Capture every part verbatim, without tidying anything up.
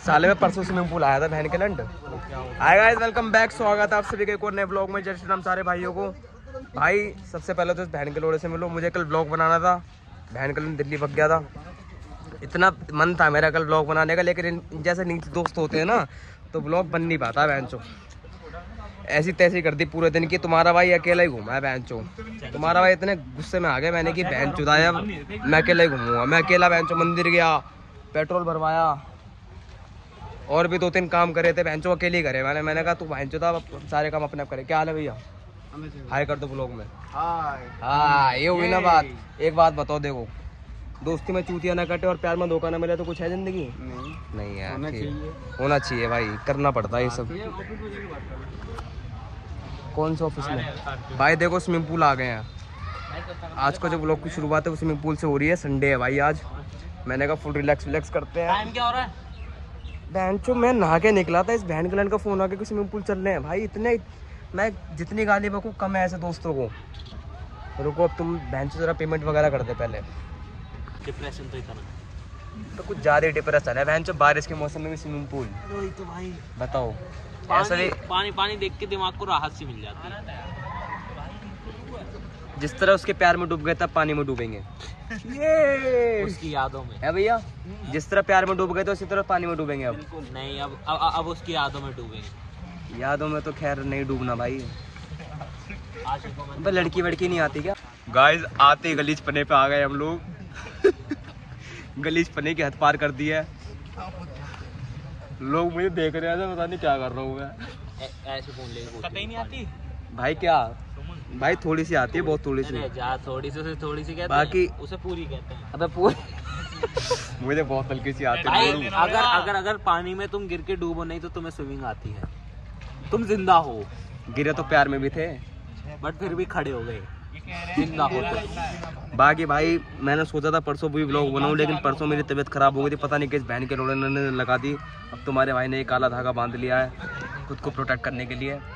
साले में परसों स्विमिंग पूल आया था बहन के लंड। Hi guys, welcome back. स्वागत है आप सभी के एक और नए ब्लॉग में। जय श्री राम सारे भाइयों को। भाई सबसे पहले तो इस बहन के लोड़े से मिलो। मुझे कल ब्लॉग बनाना था, बहन के लिए दिल्ली भग गया था। इतना मन था मेरा कल ब्लॉग बनाने का, लेकिन इन जैसे नीचे दोस्त होते हैं ना तो ब्लॉग बन नहीं पाता। बहन चो ऐसी तैसी कर दी पूरे दिन की। तुम्हारा भाई अकेला ही घूमा है बहन चो। तुम्हारा भाई इतने गुस्से में आ गया मैंने कि बहन चुदाया, मैं अकेला ही घूमूंगा। मैं अकेला बहन चो मंदिर गया, पेट्रोल भरवाया और भी दो तीन काम करे थे बहन चो, अकेले ही करे। मैंने मैंने कहा तू बहन चुदा सारे काम अपने आप करे। क्या हाल है भैया? हाय कर दो ब्लॉग में। हाँ ये हुई ना बात। एक बात बताओ, देखो दोस्ती में चूतिया ना कटे और प्यार में धोखा ना मिले तो कुछ है जिंदगी? नहीं नहीं यार, होना चाहिए, होना चाहिए भाई, करना पड़ता है ये सब। कौन से ऑफिस में? भाई देखो स्विमिंग पूल आ गए हैं। आज का जो ब्लॉग की शुरुआत है वो स्विमिंग पूल से हो रही है। संडे है भाई आज। मैंने कहा फुल रिलैक्स रिलैक्स करते हैं। टाइम क्या हो रहा है? बहन चो मैं नहा के निकला था, इस बहन के लैंड का फोन आ गया कि स्विमिंग पूल चल रहे हैं। भाई इतने मैं जितनी गाली बकू कम है ऐसे दोस्तों को। रुको अब तुम बहन चो जरा पेमेंट वगैरह कर दे पहले। डिप्रेशन तो इतना तो कुछ ज़्यादा डिप्रेशन है बहन चो। बारिश के मौसम में भी स्विमिंग पूल, तो भाई बताओ ऐसा नहीं। पानी पानी देख के दिमाग को राहत सी मिल जाती है। जिस तरह उसके प्यार में डूब गए तब पानी में डूबेंगे ये उसकी यादों में है भैया। जिस तरह प्यार में डूब गए तो उसी तरह पानी में डूबेंगे अब। नहीं, अब अब, अब उसकी यादों में डूबेंगे। यादों में तो खैर नहीं डूबना भाई। अब लड़की वड़की नहीं आती क्या? गाइस आते गलीच पने पे आ गए हम लोग। गलीच पने की हद पार कर दी है। लोग मुझे देख रहे हैं, पता नहीं क्या कर रहा हूँ मैं। ऐसे फोन लेके कतई नहीं आती भाई। क्या भाई? थोड़ी सी आती है, बहुत थोड़ी सी। जा थोड़ी सी से थोड़ी सी कहते बाकी हैं, उसे पूरी कहते हैं। अबे पूरी मुझे बहुत हल्की सी आती है। अगर अगर अगर पानी में तुम गिर के डूबो नहीं तो तुम्हें स्विमिंग आती है। तुम जिंदा हो। गिरे तो प्यार में भी थे, बट फिर भी खड़े हो गए जिंदा हो तो। बाकी भाई मैंने सोचा था परसों भी व्लॉग बनाऊं, लेकिन परसों मेरी तबीयत खराब हो गई थी। पता नहीं किस बहन के रोड़े ने लगा दी। अब तुम्हारे भाई ने एक काला धागा बांध लिया है खुद को प्रोटेक्ट करने के लिए।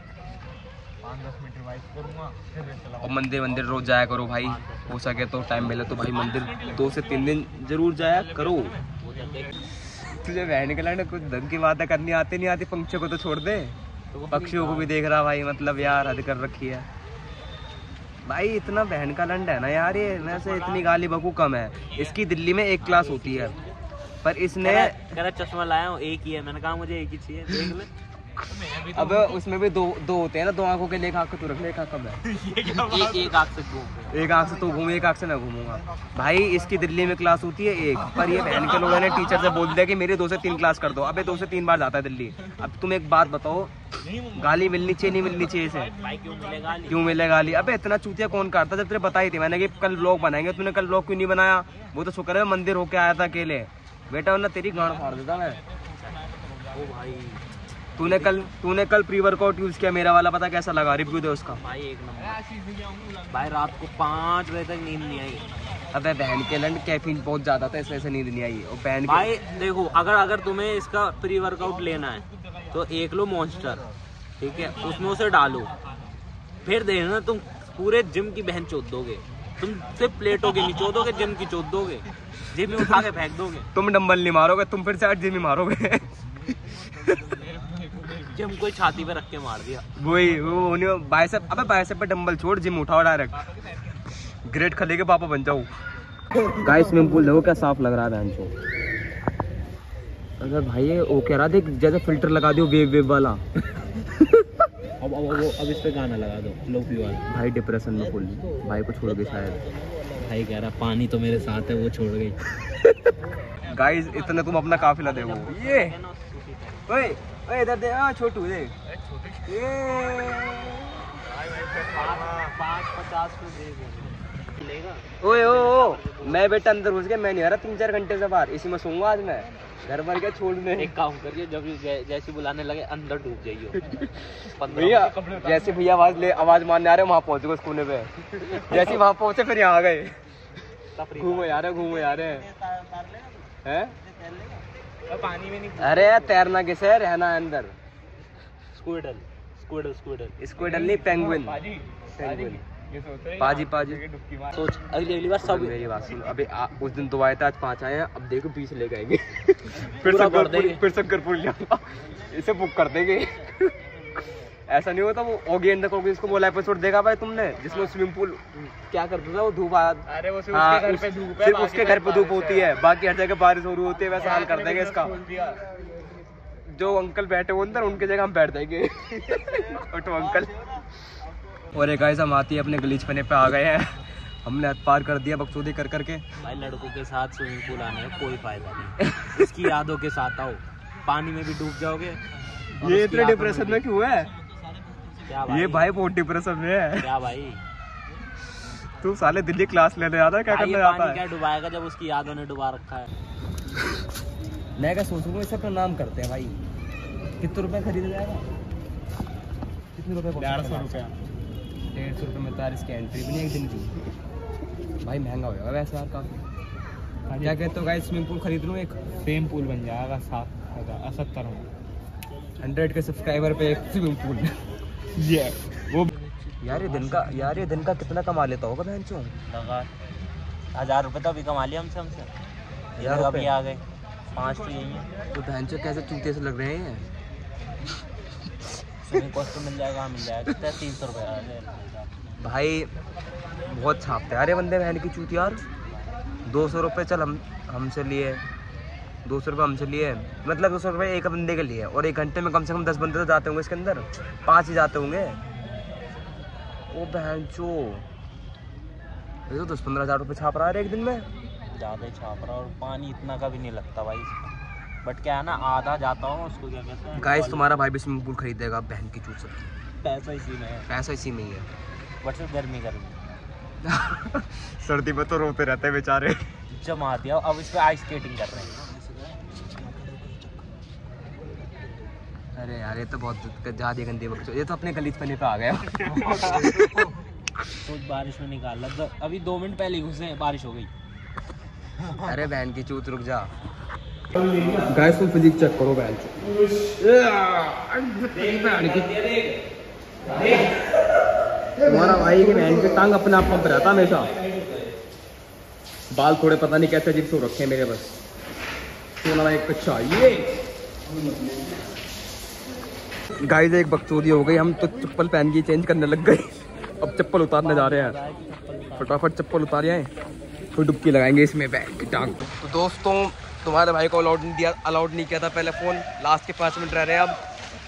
और मंदिर मंदिर रोज जाया करो भाई, हो सके तो टाइम मिले तो भाई मंदिर दो से तीन दिन जरूर जाया करो। तुझे बहन के लाने कुछ ढंग की बातें करनी आती नहीं आती। पंछियों को तो छोड़ दे, पक्षियों को भी देख रहा भाई। मतलब यार हद कर रखी है भाई। इतना बहन का लंड है ना यार ये। वैसे इतनी गाली बकू कम है। इसकी दिल्ली में एक क्लास होती है, पर इसने कह रहा चश्मा लाया हूँ एक ही है। मैंने कहा मुझे एक ही चाहिए, देख ले। अब उसमें भी दो दो होते हैं ना, दो आंखों के। एक आंख तू रख ले, एक आंख कब है? एक एक आंख से घूम, एक आंख से तू घूम, एक आंख से मैं घूमूंगा भाई। इसकी दिल्ली में क्लास होती है एक, पर ये बहन के लोगों ने टीचर से बोल दिया कि मेरी दो से तीन क्लास कर दो। अबे दो से तीन बार जाता है दिल्ली। अब तुम एक बात बताओ, गाली मिलनी चाहिए नहीं मिलनी चाहिए इसे? क्यों मिले गाली? क्यों मिले गाली? अबे इतना चूतिया कौन काटता? जब तेरे बताई थी मैंने कि कल ब्लॉग बनाएंगे, तूने कल ब्लॉग क्यों नहीं बनाया? वो तो शुक्र है मंदिर होके आया था अकेले बेटा, वरना तेरी गांड फाड़ देता मैं। ओ भाई तूने कल तूने कल प्री वर्कआउट यूज किया मेरा वाला, पता कैसा लगा? रिव्यू दे उसका भाई। एक नंबर भाई। रात को पाँच बजे तक नींद नहीं आई। अबे बहन के लंड कैफीन बहुत ज्यादा था, इस वजह से नींद नहीं आई। और बहन भाई देखो, अगर अगर तुम्हें इसका प्री वर्कआउट लेना है तो एक लो मॉन्स्टर, ठीक है, उसमें उसे डालो। फिर देखना तुम पूरे जिम की बहन चोद दोगे। तुम सिर्फ प्लेटों की नहीं चोदोगे, जिम की चोद दोगे। जिम में उठा के फेंक दोगे। तुम डंबल नहीं मारोगे, तुम फिर से आज जिम ही मारोगे। जिम कोई छाती पे रख के मार दिया। वही वो नहीं बाइसेप। अबे बाइसेप पे डंबल छोड़, जिम उठाओ डायरेक्ट। ग्रेट खले के पापा बन जाओ। गाइस स्विमिंग पूल देखो क्या साफ लग रहा है बहन को। अगर भाई ये वो कह रहा देख जैसे फिल्टर लगा दियो वेव वेव वाला। अब अब अब, अब इस पे गाना लगा दो लोफी वाला। भाई डिप्रेशन में फुल भाई को छोड़ के शायद। भाई कह रहा पानी तो मेरे साथ है, वो छोड़ गई। गाइस इतने तुम अपना काफिला देखो। ये ओए ओए इधर दे। हां छोटू देख ये पाँच पचास पे दे लेगा। ओए ओ, ओ मैं बेटा अंदर घुस गया। मैं नहीं आ रहा तीन चार घंटे से बाहर। इसी में सोऊंगा आज मैं। घर भर के छोड़ने। एक काम करिए, जब जैसे बुलाने लगे अंदर डूब जाइए। भैया जैसे भैया आवाज ले आवाज मारने आ रहे वहाँ पहुँच गए उस कोने पे। जैसे वहाँ पहुँचे फिर यहाँ आ गए। घूमो यार है घूमो यार है हैं? पानी में नहीं। अरे तैरना किसे, रहना है अंदर। स्क्विडल स्क्विडल स्क्विडल स्क्विडल नहीं, पेंगुइन। पेंगुइन पाजी पाजी सोच अगली अगली बार सब मेरी बात सुन, अभी आ, उस दिन दो आए थे, आज पाँच आए हैं, अब देखो बीस लेके आएंगे। फिर पूरा भर शंकरपुर देंगे। फिर शंकरपुर जाऊंगा, इसे बुक कर देंगे। ऐसा नहीं होता, वो ओगी एंड द इसको बोला एपिसोड देखा भाई तुमने, जिसमें स्विमिंग पूल क्या करता था वो, धूप आ अरे वो सिर्फ हाँ, उसके घर उस- पे धूप है, सिर्फ बाकी उसके घर पे सब धूप बारिश होती है। है, बाकी हर जगह बारिश हो रही होती है, वैसा हाल कर देंगे इसका। खोल दिया। जो अंकल बैठे हुए अंदर, उनकी जगह हम बैठ जाएंगे। Auto uncle. और एक गाइस हम आती है अपने गलीच पने पे आ गए हैं, हमने हद पार कर दिया बकचोदी कर करके। भाई लड़कों के साथ स्विमिंग पूल आने का कोई फायदा नहीं, इसकी यादों के साथ आओ, पानी में भी डूब जाओगे। और ये उसकी इतने यादों डिप्रेशन भी- में क्यों है? क्या भाई ये भाई बहुत डिप्रेशन में है। क्या भाई तू साले दिल्ली क्लास लेने आता है, क्या भाई करने ये जाता पानी है? क्या डुबाएगा जब उसकी यादों ने डुबा रखा है। मैं क्या सोच रहा हूँ, इसे अपना नाम करते हैं भाई। कितने रुपए खरीदा जाएगा? कितने रुपए? डेढ़ सौ रुपया। डेढ़ सौ रुपये में तो यार इसकी एंट्री भी नहीं एक दिन की। भाई महंगा हो जाएगा वैसे यार काफी। क्या कहते हो गाइस, स्विमिंग पूल खरीद लूँ एक? सेम पूल बन जाएगा सात हजार सत्तर में। हंड्रेड के सब्सक्राइबर पे एक स्विमिंग पूल। ये वो यार ये दिन का यार ये दिन का कितना कमा लेता होगा बहन चो? लगा हजार रुपए तो अभी कमा लिया हमसे हमसे ये हजार लोग अभी रुपए? आ गए पाँच तो यही है। तो बहन चो कैसे चूते से लग रहे हैं? स्विमिंग कॉस्ट तो मिल जाएगा, हाँ मिल जाएगा, कितना तीन सौ रुपये। भाई बहुत छापते यार ये बंदे बहन की चूत यार। दो सौ रुपये चल हम हमसे लिए, दो सौ रुपये हमसे लिए, मतलब दो सौ रुपये एक बंदे के लिए, और एक घंटे में कम से कम दस बंदे तो जाते होंगे इसके अंदर, पाँच ही जाते होंगे। ओ बहन चो, ये तो दस पंद्रह हज़ार रुपये छाप रहा है एक दिन में। ज़्यादा ही छाप रहा, और पानी इतना का भी नहीं लगता भाई इसमें। बट क्या है ना, आधा जाता हूँ उसको क्या कहते हैं, गाइस तुम्हारा भाई भी स्विमिंग पूल खरीदेगा, बहन की चूत सब पैसा इसी में है, पैसा इसी में ही है। बट सिर्फ गर्मी गर्मी सर्दी में तो रोते रहते हैं बेचारे। जमा दिया, अब इस पर आइस स्केटिंग कर रहे हैं। अरे यार ये तो बहुत ज़्यादा गंदी बकचोद, ये तो अपने गलीच पने पे आ गया। कुछ बारिश में निकाल ला, अभी दो मिनट पहले ही घुसे बारिश हो गई। अरे बहन की चूत रुक जा। गाइस तुम फिजिक चेक करो बहन तुम्हारा भाई की बहन की टांग अपने आप पंप रहता हमेशा। बाल थोड़े पता नहीं कैसे अजीब से रखे हैं मेरे बस। तुम्हारा एक कच्चा ये गाइस एक बकचोदी हो गई, हम तो चप्पल पहन के चेंज करने लग गए, अब चप्पल उतारने जा रहे हैं। फटाफट चप्पल उतारे आए, फिर डुबकी लगाएंगे इसमें बैग की टांग। तो दोस्तों तुम्हारे भाई को अलाउड नहीं दिया अलाउड नहीं किया था पहले फ़ोन, लास्ट के पाँच मिनट रह रहे हैं अब।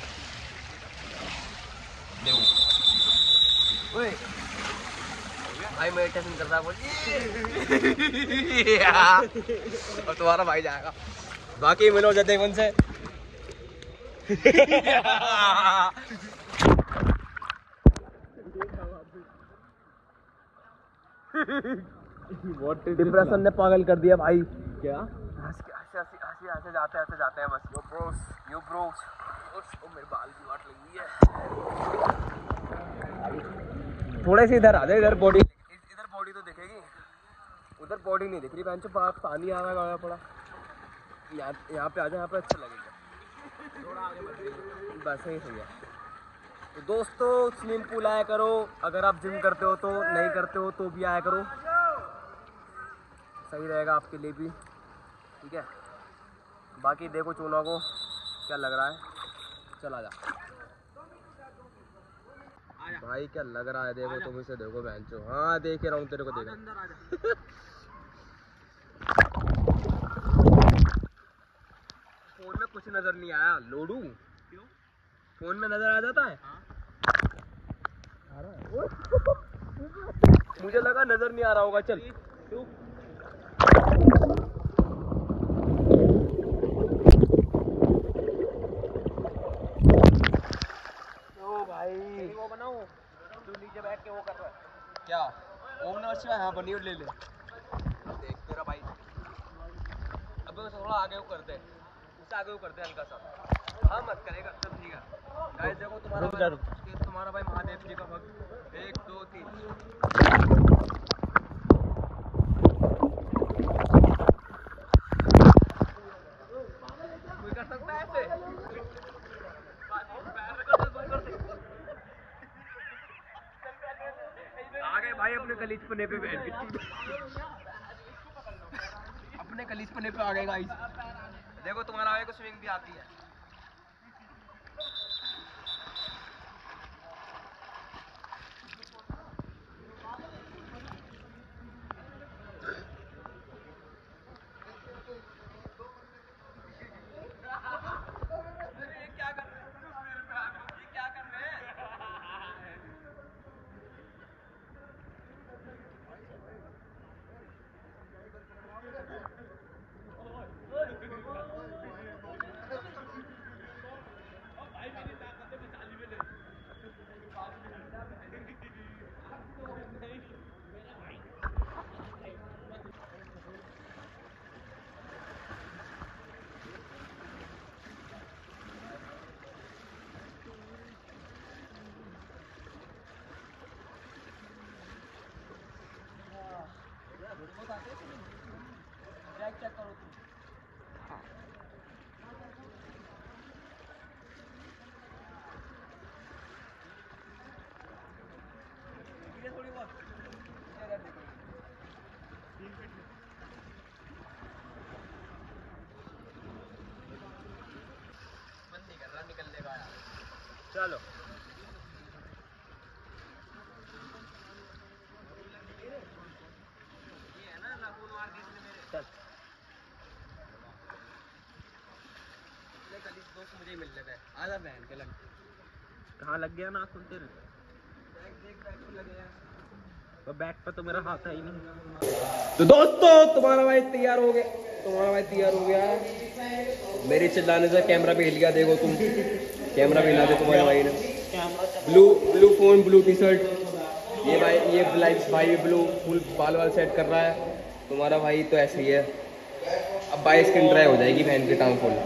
ओए भाई मेडिटेशन कर रहा है बोलिए। अब तुम्हारा भाई जाएगा, बाकी मिलो जय देवगन से। डिप्रेशन ने पागल कर दिया भाई। क्या हंसी हंसी हंसी हंसी जाते हंसे जाते हैं बस। यो ब्रोस यो ब्रोस ओ मेरे बाल की वाट लगी है। थोड़े से इधर आ जाए, इधर बॉडी इधर बॉडी तो दिखेगी, उधर बॉडी नहीं दिख रही। बेंच पे पानी आ रहा है पड़ा, यहाँ यहाँ पे आ जाए, यहाँ पे अच्छा लगेगा। बस यही सही है। तो दोस्तों स्विमिंग पूल आया करो, अगर आप जिम करते हो तो, नहीं करते हो तो भी आया करो, सही रहेगा आपके लिए भी, ठीक है। बाकी देखो चूना को क्या लग रहा है, चला जा भाई क्या लग रहा है, देखो तुम इसे देखो बेंचो। हाँ देख रहा हूँ तेरे को, देखो फोन में कुछ नजर नहीं आया लोडू, क्यों फोन में नजर आ जाता है? आ रहा है? मुझे लगा नजर नहीं आ रहा होगा। चल ओ भाई वो बनाओ जो नीचे बैठ के वो कर रहा है क्या, ओम नमः शिवाय। हाँ बनी और ले ले, देख तेरा भाई। अब थोड़ा आगे वो करते हैं, उससे आगे वो करते हैं हल्का सा। हाँ मत करेगा, सब ठीक है। गाइस देखो तुम्हारा भाई, तुम्हारा भाई महादेव जी का भक्त। एक दो तीन। कोई कर सकता है ऐसे? अपने कलीज पने पे बैठ के अपने कलीज पने पे आ गए गाइस। देखो तुम्हारा भाई को स्विमिंग भी आती है। चलो ये है ना नाखून मार के इसने मेरे। चल कल दोस्त मुझे मिल लेता है। आजा बहन के लग कहाँ लग गया नाखून तेरे? देख देख बैग पे लगे हैं। तो बैग पे तो मेरा हाथ है ही नहीं। तो दोस्तों तुम्हारा भाई तैयार हो गया तुम्हारा भाई तैयार हो गया मेरे चिल्लाने से कैमरा भी हिल गया। देखो तुम कैमरा भी हिला दे तुम्हारे भाई ने। Blue blue phone blue T shirt ये भाई ये ब्लाइट भाई ब्लू फुल बाल वाल सेट कर रहा है। तुम्हारा भाई तो ऐसे ही है। अब बाईस स्किन ड्राई हो जाएगी बहन की टांग फुल।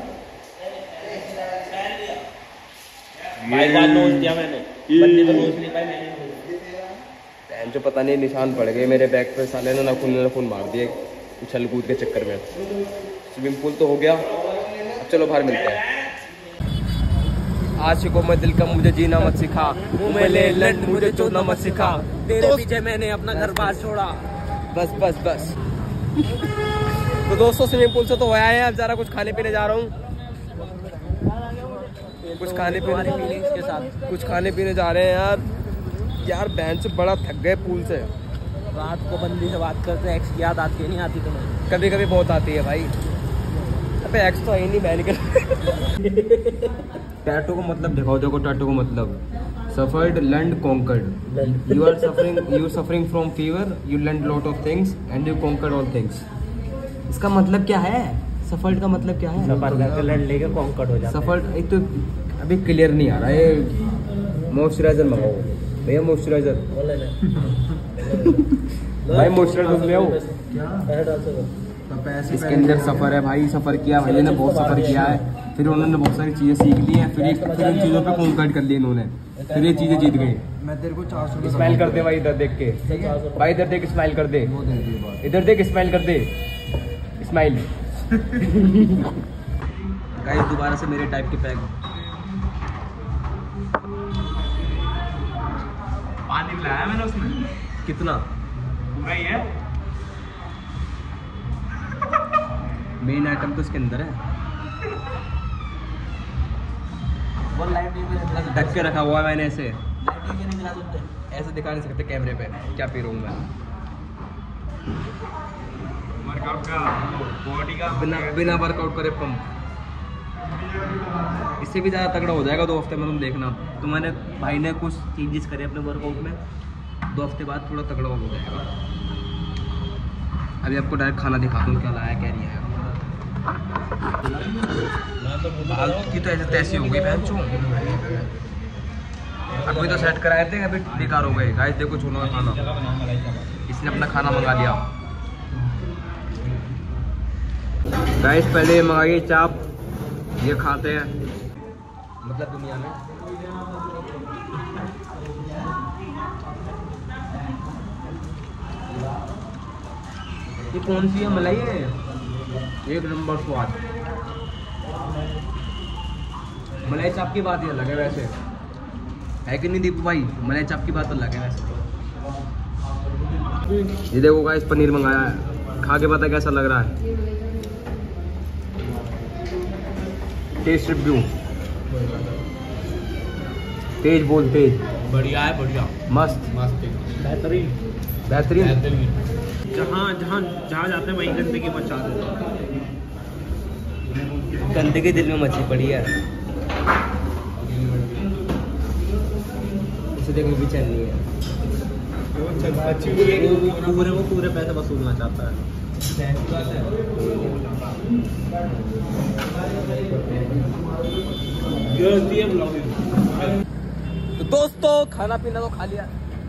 भाई बात नोच दिया मैंने। बंदी तो नोच नहीं पाई मैंने। बहन जो पता नहीं निशान पड़ गए मेरे बैग पे। साले ने नाखून नाखून मार दिए उछल कूद के चक्कर में। स्विमिंग पूल तो हो गया। अब चलो बाहर मिलते हैं। आशिकों में दिल का मुझे जीना मत सिखा मुझे ले लंड मुझे चोदना मत सिखा। तेरे पीछे मैंने अपना घर बार छोड़ा। बस बस बस तो दोस्तों स्विमिंग पूल से तो आया है। अब जरा कुछ खाने पीने जा रहा हूँ। कुछ खाने पीने के साथ कुछ खाने पीने जा रहे हैं यार। यार बहन से बड़ा थक गए पूल से। रात को बंदी से बात करते एक्स की याद आती है नहीं आती तुम्हें? कभी कभी बहुत आती है भाई। अबे एक्स तो है नहीं बहन के। टैटू को मतलब दिखाओ। देखो टैटू को मतलब suffered learn conquered. You are suffering you suffering from fever you learn lot of things and you conquered all things. इसका मतलब क्या है? सफर्ड का मतलब क्या है? सफर करके लड़ लेके कॉन्कर्ड हो जाता है। सफर्ड एक तो अभी क्लियर नहीं आ रहा है। मॉइस्चराइजर मंगाओ भैया मॉइस्चराइजर। भाई मॉइस्चराइजर ले आओ। इसके अंदर सफर है भाई। सफर किया भैया ने बहुत सफर किया है। फिर उन्होंने बहुत सारी चीजें सीख ली हैं। फिर एक फिर उन चीजों पे कॉन्कर्ड कर ली इन्होंने। फिर ये चीजें जीत गई। मैं तेरे को चार सौ स्माइल कर दे भाई इधर देख के। भाई इधर देख स्माइल कर दे। इधर देख स्माइल कर दे। स्माइल गाइस दोबारा से मेरे टाइप के पैक। पानी मिलाया मैंने उसमें। कितना पूरा ही है। मेन आइटम तो इसके अंदर है। ढक के रखा हुआ है मैंने ऐसे। ऐसे दिखा नहीं सकते कैमरे पे क्या पी रहा हूँ मैं। वर्कआउट का बॉडी का बिना बिना वर्कआउट करे पंप। इससे भी ज़्यादा तगड़ा हो जाएगा दो हफ्ते में। तुम देखना तुम्हारे भाई ने कुछ चेंजेस करे अपने वर्कआउट में। दो हफ्ते बाद थोड़ा तगड़ा हो जाएगा। अभी आपको डायरेक्ट खाना दिखा दूँ क्या लाया क्या नहीं आया। बाल की तो ऐसे तैसी हो गई बहन चो। अभी तो सेट कराए थे अभी बेकार हो गए। गाइस देखो छोटा खाना इसने अपना खाना मंगा लिया। गाइस पहले मंगाइए चाप। ये खाते हैं मतलब दुनिया में ये कौन सी है मलाई है? एक नंबर स्वाद। मलाई चाप की बात ही अलग है वैसे है कि नहीं दीपू भाई? मलाई चाप की बात अलग है वैसे। ये देखो गाइस पनीर मंगाया है, खा के पता कैसा लग रहा है। Test review. तेज बोल तेज। बढ़िया है, बढ़िया, मस्त मस्त, बेहतरीन, बेहतरीन। जहाँ जहाँ जहाँ जाते हैं वहीं गंदगी मचा देते हैं। गंदगी दिल में मची पड़ी है, उसे देखने भी चलनी है। पूरे वो पूरे पैसे वसूलना चाहता है। तो दोस्तों खाना पीना तो खा लिया,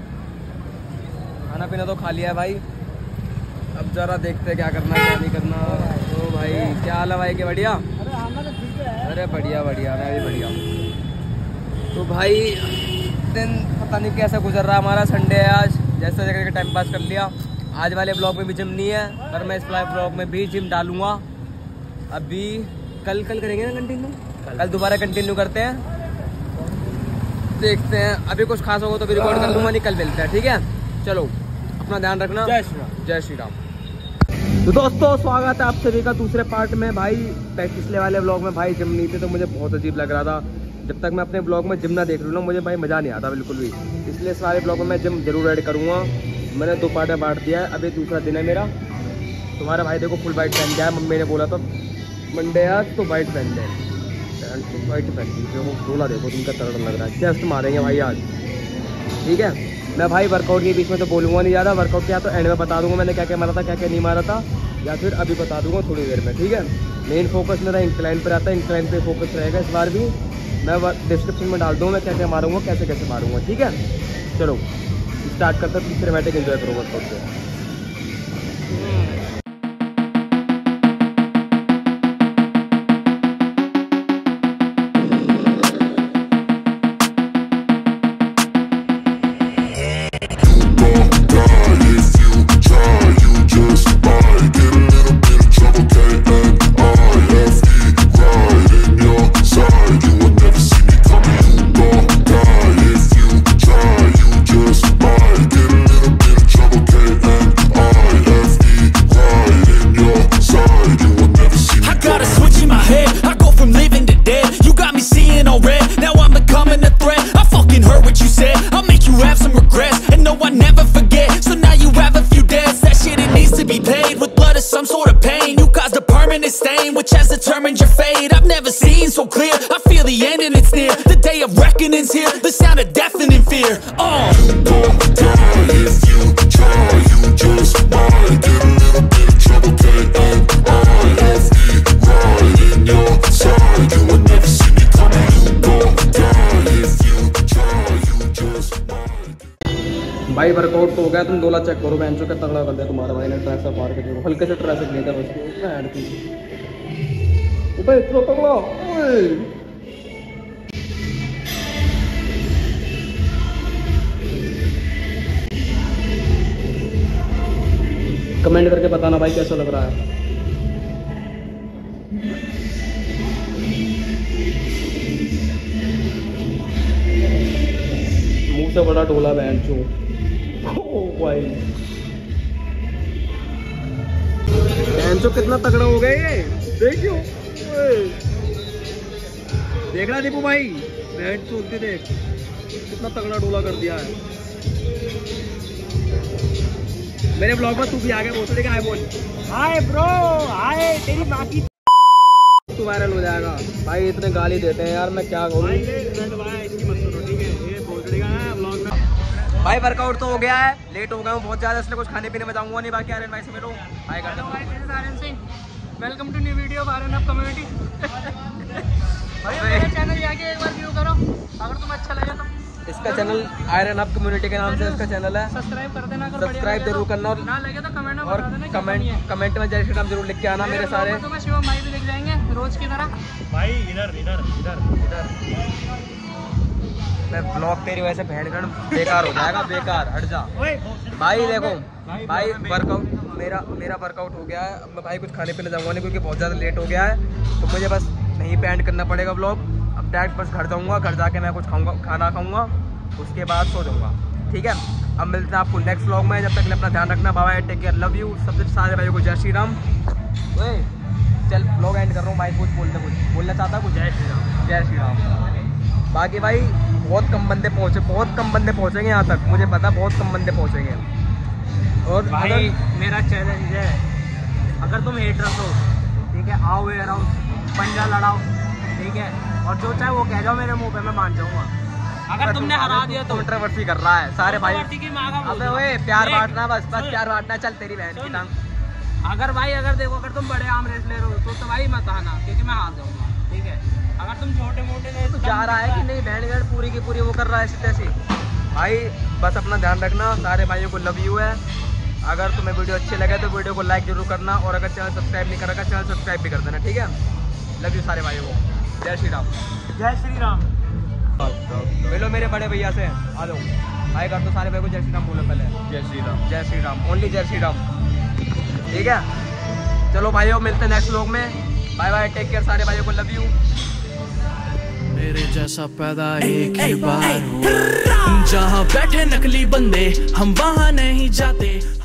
खाना पीना तो खा लिया है भाई। अब जरा देखते हैं क्या करना है क्या नहीं करना। तो भाई क्या हाल है भाई? के बढ़िया? अरे बढ़िया बढ़िया, मैं भी बढ़िया। तो भाई दिन पता नहीं कैसे गुजर रहा है हमारा। संडे है आज, जैसे जगह के टाइम पास कर लिया। आज वाले ब्लॉग में भी जिम नहीं है, पर मैं इस ब्लॉग में भी जिम डालूंगा। अभी कल कल करेंगे ना कंटिन्यू, कल दोबारा कंटिन्यू करते हैं, देखते हैं। अभी कुछ खास होगा तो भी रिकॉर्ड कर लूंगा, नहीं कल मिलते हैं, ठीक है? चलो अपना ध्यान रखना। जय श्री राम। जय श्री राम। तो दोस्तों स्वागत है आप सभी का दूसरे पार्ट में। भाई पिछले वाले ब्लॉग में भाई जिम नहीं थे तो मुझे बहुत अजीब लग रहा था। जब तक मैं अपने ब्लॉग में जिम ना देख लूँ ना मुझे भाई मज़ा नहीं आता बिल्कुल भी। इसलिए इस वाले ब्लॉग में मैं जिम जरूर ऐड करूँगा। मैंने दो पार्ट में बांट दिया है, अभी दूसरा दिन है मेरा। तुम्हारा भाई देखो फुल वाइट पहन गया है, मम्मी ने बोला था मंडे आज तो वाइट पहन दे, वाइट पहन दी। वो बोला देखो तुमका तगड़ा लग रहा है, चेस्ट मारेंगे भाई आज, ठीक है? मैं भाई वर्कआउट के बीच में तो बोलूँगा नहीं ज़्यादा। वर्कआउट क्या तो एंड में बता दूंगा मैंने क्या क्या मारा था क्या क्या नहीं मारा था, या फिर अभी बता दूंगा थोड़ी देर में, ठीक है? मेन फोकस मेरा इंक्लाइन पर आता है, इंक्लाइन पे फोकस रहेगा इस बार भी। मैं डिस्क्रिप्शन में डाल दूँगा मैं क्या क्या मारूंगा कैसे कैसे मारूंगा, ठीक है? चलो स्टार्ट करते हैं, सिनेमैटिक एंजॉय करो वर्कआउट को। Which has determined your fate. I've never seen so clear. I feel the end and it's near. The day of reckoning's here. The sound of deafening fear. Oh, you won't die if you try. You just might get a little bit of trouble. K N I F E right in your side. You will never see me coming. You won't die if you try. You just might. भाई workout तो हो गया, तुम डोला check करो बेंचो का तगड़ा कर दिया तुम्हारा भाई ने। ट्रैक्स मार के देखो, हल्के से ट्रैक्स लेता बस इतना ऐड की ऊपर इतना तगड़ा। ओए कमेंट करके बताना भाई कैसा लग रहा है। मुंह से बड़ा डोला बेंचो भाई, बेंचो कितना तगड़ा हो गया ये, देखियो। देख रहा दीपू भाई, बैठ चलती देख कितना तगड़ा डोला कर दिया है। मेरे ब्लॉग में तू भी आ गया, बोल देगा हाय बोल। हाय ब्रो, हाय तेरी माँ की तू वायरल हो जाएगा भाई। इतने गाली देते हैं यार, मैं क्या करूँ भाई। वर्कआउट तो हो गया है, लेट हो गया हूँ बहुत ज़्यादा, इसलिए कुछ खाने पीने में जाऊँगा नहीं। बाकी आर्यन भाई से मिलो, हाय कर दो। Welcome to new video of Aryan hub community. भाई मेरे चैनल जाके एक बार व्यू करो अगर तुम्हें अच्छा लगे तो। इसका चैनल आयरन हब कम्युनिटी के नाम से इसका चैनल है, सब्सक्राइब कर देना। अगर सब्सक्राइब जरूर करना और ना लगे तो कमेंट में और बता देना। कमेंट कमेंट में जय श्री राम जरूर लिख के आना मेरे सारे। तुम्हें शिवम भाई भी लिख जाएंगे रोज की तरह। भाई इधर इधर इधर इधर मैं ब्लॉग तेरी वजह से बहन कर बेकार हो जाएगा, बेकार हट जा भाई। देखो भाई वर्कआउट मेरा मेरा वर्कआउट हो गया है। अब मैं भाई कुछ खाने पीने जाऊँगा नहीं क्योंकि बहुत ज़्यादा लेट हो गया है, तो मुझे बस नहीं पे एंड करना पड़ेगा ब्लॉग। अब डायरेक्ट बस घर जाऊँगा, घर जाके मैं कुछ खाऊँगा, खाना खाऊँगा उसके बाद सो जाऊँगा, ठीक है। अब मिलते हैं आपको नेक्स्ट व्लॉग में, जब तक के लिए अपना ध्यान रखना, bye bye, take care, love you. सबसे सारे भाइयों को जय श्री राम। ओए चल व्लॉग एंड कर रहा हूँ भाई, कुछ बोलते कुछ बोलना चाहता कुछ? जय श्री राम, जय श्री राम। बाकी भाई बहुत कम बंदे पहुँचे, बहुत कम बंदे पहुँचेंगे यहाँ तक, मुझे पता बहुत कम बंदे पहुँचेंगे। और भाई अगर मेरा चैलेंज है, अगर तुम हेटर्स हो, ठीक है, आओ वेयर आओ, पंजा लड़ाओ, ठीक है, और जो चाहे वो कह जाओ मेरे मुंह पे, मैं मान जाऊंगा। अगर तुमने हरा दिया तो कंट्रोवर्सी कर रहा है सारे भाई। की माँ का बोल अबे दो। ओए प्यार देख, बांटना, बस बस सुन, प्यार बांटना। चल तेरी बहन की टांग। अगर भाई अगर देखो अगर तुम बड़े आम रेस ले रहे हो तो, तो भाई मत आना, क्योंकि मैं हार जाऊंगा, ठीक है। अगर तुम छोटे मोटे रेस तो जा रहा है कि नहीं, बहन गढ़ पूरी की पूरी वो कर रहा है ऐसी तैसी। भाई बस अपना ध्यान रखना, सारे भाइयों को लव यू है। अगर तुम्हें वीडियो अच्छे लगे तो वीडियो को लाइक जरूर करना, और अगर चैनल सब्सक्राइब नहीं कर रखा चैनल सब्सक्राइब भी कर देना, ठीक है। लव यू सारे भाइयों को, जय श्री राम। जय श्री राम। मिलो मेरे बड़े भैया से, आ जाओ भाई कर दो सारे भाई को जय श्री राम बोलो पहले। जय श्री राम। जय श्री राम, ओनली जय श्री राम, ठीक है। चलो भाइयों मिलते हैं नेक्स्ट व्लॉग में, बाय बाय, टेक केयर सारे भाइयों को, लव यू। मेरे जैसा पैदा एक ही बार हुआ, जहाँ बैठे नकली बंदे हम वहाँ नहीं जाते।